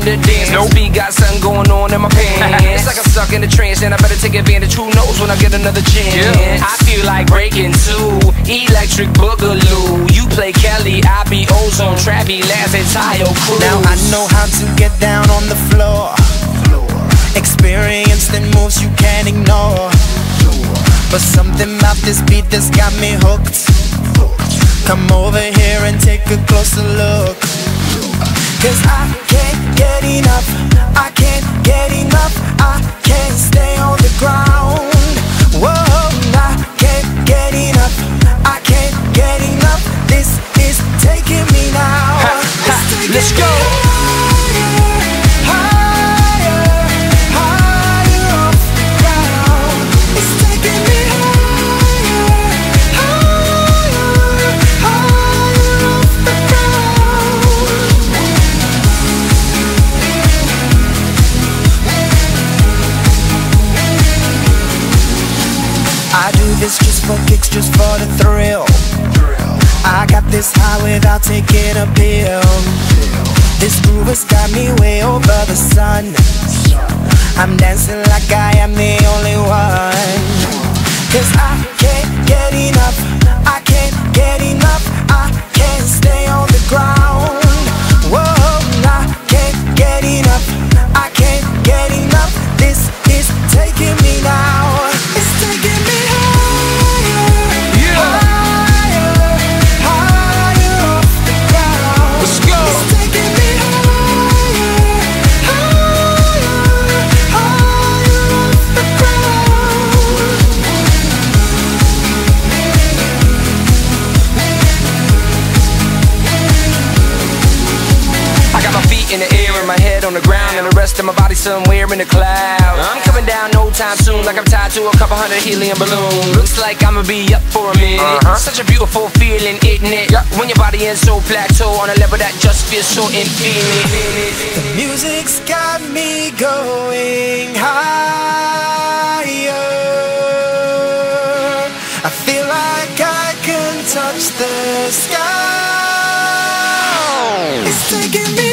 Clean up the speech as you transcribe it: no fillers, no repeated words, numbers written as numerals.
to dance. No beat, got something going on in my pants. It's like I'm stuck in a trance, and I better take advantage. Who knows when I get another chance? I feel like breaking two, electric boogaloo. You play Kelly, I be Ozone, Trappy, Laz, and Tayo Cruz. Now I know how to get down on the floor. Experience the moves you can't ignore. But something about this beat that's got me hooked. Come over here and take a closer look. Cause I can't get enough, I can't get enough, I can't stay on the ground. Whoa, I can't get enough, I can't get enough. This is taking me now. Let's go. I do this just for kicks, just for the thrill. I got this high without taking a pill. This groove has got me way over the sun. I'm dancing like I am the only one. Cause I can't get enough, I can't get enough, I can't stay on the ground. Whoa, I can't get enough, I can't get enough. This is taking me now. It's taking me in the air and my head on the ground, and the rest of my body somewhere in the clouds. I'm coming down no time soon, like I'm tied to a couple hundred helium balloons. Looks like I'ma be up for a minute. Such a beautiful feeling, isn't it? When your body is so plateau on a level that just feels so infinite. The music's got me going higher. I feel like I can touch the sky. It's taking me